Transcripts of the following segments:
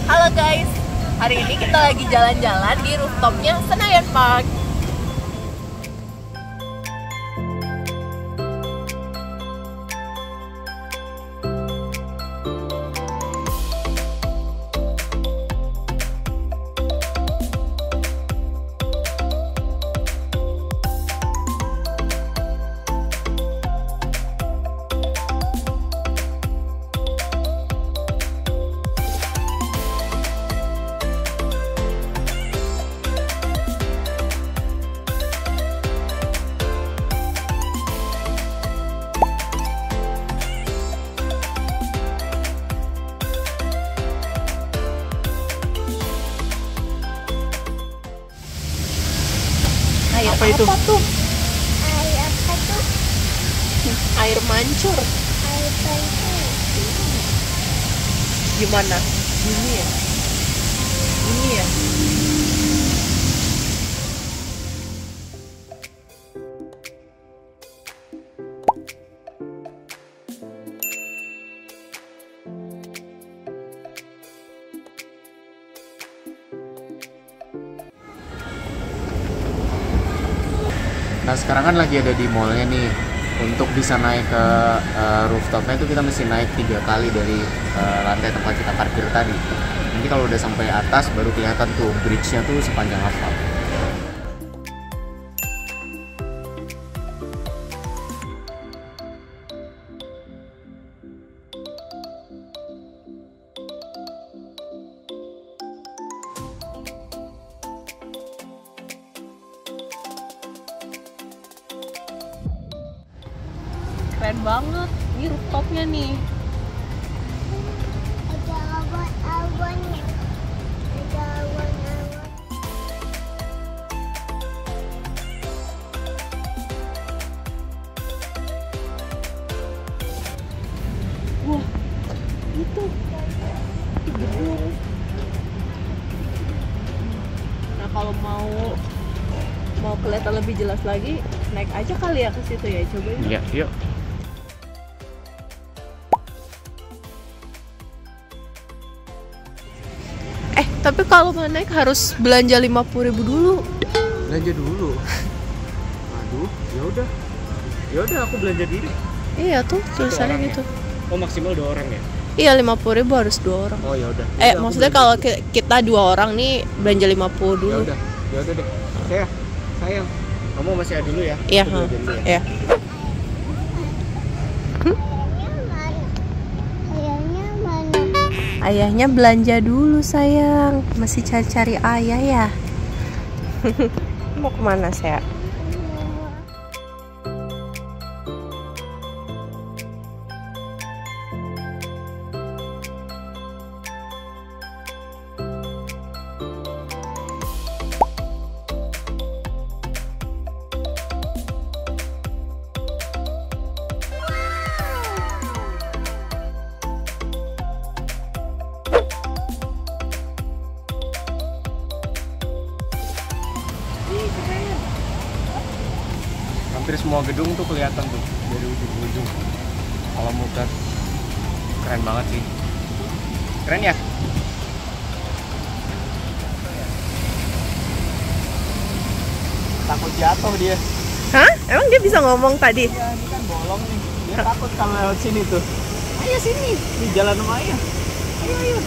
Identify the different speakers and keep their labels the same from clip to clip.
Speaker 1: Halo guys, hari ini kita lagi jalan-jalan di rooftopnya Senayan Park. Air
Speaker 2: Apa itu?
Speaker 1: tuh?
Speaker 3: Air apa tuh?
Speaker 1: Air mancur.
Speaker 3: Air pancur.
Speaker 1: Gimana? Ini ya? Ini ya?
Speaker 2: Nah sekarang kan lagi ada di mallnya nih. Untuk bisa naik ke rooftopnya itu kita mesti naik 3 kali dari lantai tempat kita parkir tadi. Nanti kalau udah sampai atas baru kelihatan tuh bridge-nya tuh sepanjang apa.
Speaker 1: Keren banget. Ini rooftopnya nih.
Speaker 3: Ada awan-awannya. Ada awan-awan.
Speaker 1: Wah, itu gedung. Nah kalau mau kelihatan lebih jelas lagi, naik aja kali ya ke situ ya, cobain.
Speaker 2: Iya, yuk.
Speaker 1: Tapi kalau mau naik harus belanja 50.000 dulu.
Speaker 2: Belanja dulu. Aduh, ya udah aku belanja diri.
Speaker 1: Iya tuh tulisannya
Speaker 2: orang
Speaker 1: gitu.
Speaker 2: Oh maksimal 2 orang ya?
Speaker 1: Iya 50.000 harus 2 orang.
Speaker 2: Oh ya udah.
Speaker 1: Maksudnya kalau kita 2 orang nih belanja 50 dulu.
Speaker 2: Ya udah deh. Sayang. Kamu masih ada dulu ya?
Speaker 1: Iya.
Speaker 2: Aku belanja dulu ya.
Speaker 1: Iya.
Speaker 3: Ayahnya mana?
Speaker 1: Ayahnya belanja dulu sayang. Masih cari-cari ayah ya. Mau kemana saya?
Speaker 2: Hampir semua gedung tuh kelihatan tuh dari ujung ke ujung. Kalau muka keren banget sih. Keren ya? Takut jatuh dia.
Speaker 1: Hah? Emang dia bisa ngomong tadi?
Speaker 2: Iya, ini kan bolong nih. Dia takut kalau lewat sini tuh. Ayo sini, di jalan sama ayah. Ayo.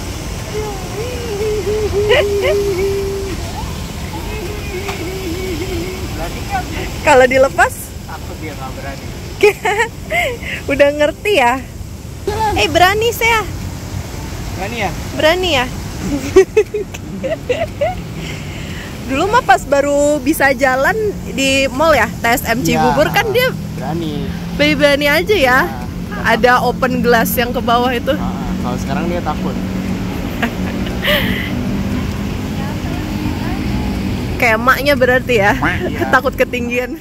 Speaker 2: Berani kan?
Speaker 1: Kalau dilepas
Speaker 2: Takut dia nggak berani.
Speaker 1: udah ngerti ya? Berani saya.
Speaker 2: Berani ya?
Speaker 1: Berani ya? Dulu mah pas baru bisa jalan di mall ya, TSM Cibubur kan dia
Speaker 2: berani.
Speaker 1: berani aja ya.
Speaker 2: Nah,
Speaker 1: Ada open glass yang ke bawah itu.
Speaker 2: kalau sekarang dia takut.
Speaker 1: Kayak emaknya berarti ya.
Speaker 2: Iya.
Speaker 1: Takut ketinggian.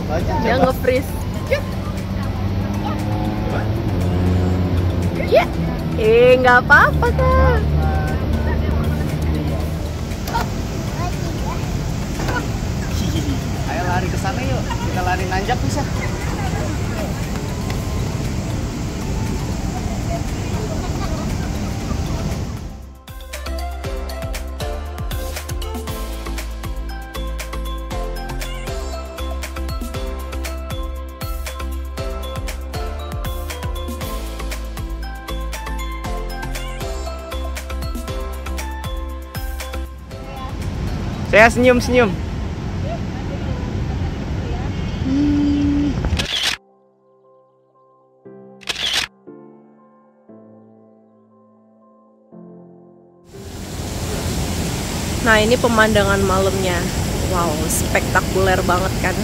Speaker 1: Dia nge-freeze. Ya, nggak apa-apa kan?
Speaker 2: Ayo lari ke sana yuk, kita lari nanjak bisa. Saya senyum-senyum.
Speaker 1: Nah, ini pemandangan malamnya. Wow, spektakuler banget kan?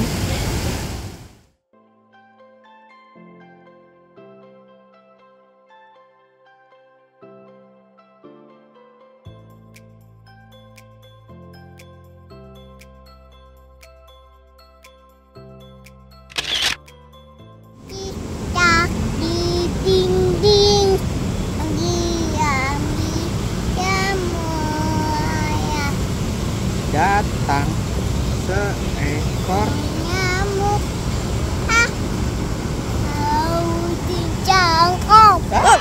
Speaker 3: Kita di dinding diam semua
Speaker 2: Datang seekor
Speaker 3: nyamuk mau dijangkau.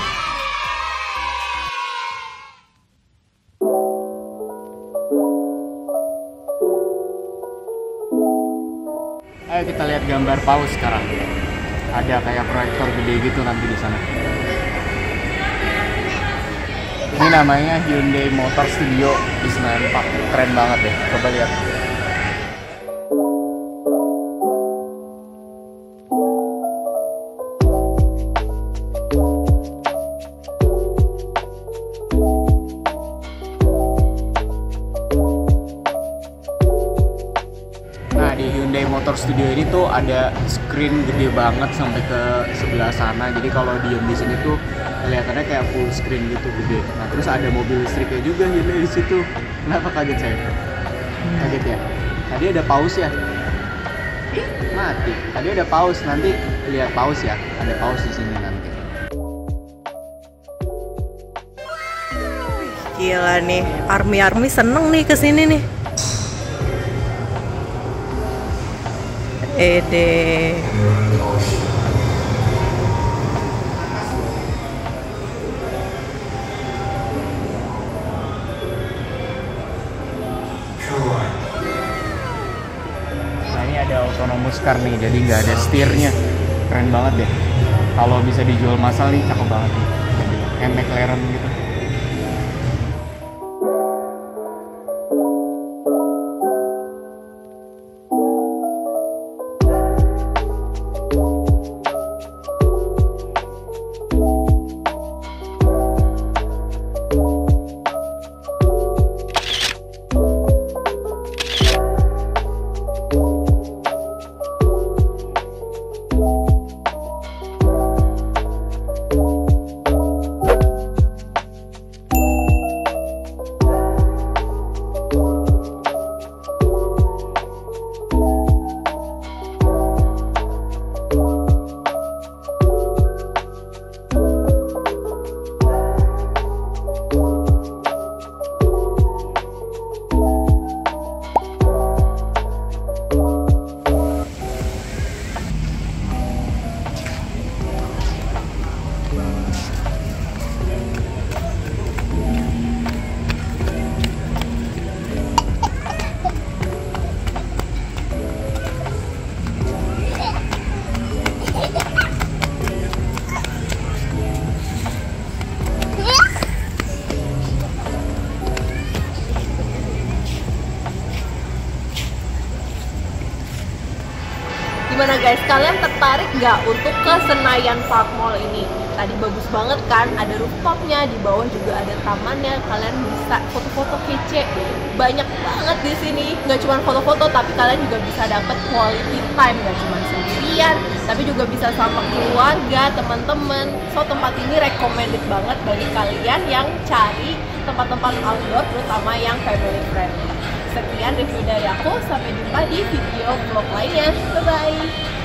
Speaker 2: Ayo kita lihat gambar paus sekarang. Ada kayak proyektor gede gitu nanti di sana. Ini namanya Hyundai Motor Studio di Senayan Park. Keren banget deh. Coba lihat. Nah, di Hyundai Motor Studio ini tuh ada screen gede banget sampai ke sebelah sana. Jadi kalau diem di sini tuh kelihatannya kayak full screen gitu gede. Nah, terus ada mobil listriknya juga Hyundai di situ. Kenapa kaget saya? Kaget ya? Tadi ada paus ya? Mati. Tadi ada paus. Nanti lihat paus ya. Ada paus di sini nanti.
Speaker 1: Gila nih, army seneng nih kesini nih. Ede.
Speaker 2: Nah, ini ada autonomous car nih, jadi nggak ada setirnya. Keren banget deh. Kalau bisa dijual massal nih, cakep banget nih. Jadi, kayak McLaren gitu.
Speaker 1: Gimana guys, kalian tertarik nggak untuk ke Senayan Park Mall ini? Tadi bagus banget kan, ada rooftopnya, di bawah juga ada tamannya. Kalian bisa foto-foto kece, banyak banget di sini. Nggak cuma foto-foto, tapi kalian juga bisa dapet quality time, nggak cuma sendirian, tapi juga bisa sama keluarga, teman-teman. So tempat ini recommended banget bagi kalian yang cari tempat-tempat outdoor, terutama yang family friendly. Sekian review dari aku, sampai jumpa di video vlog lainnya. Bye-bye!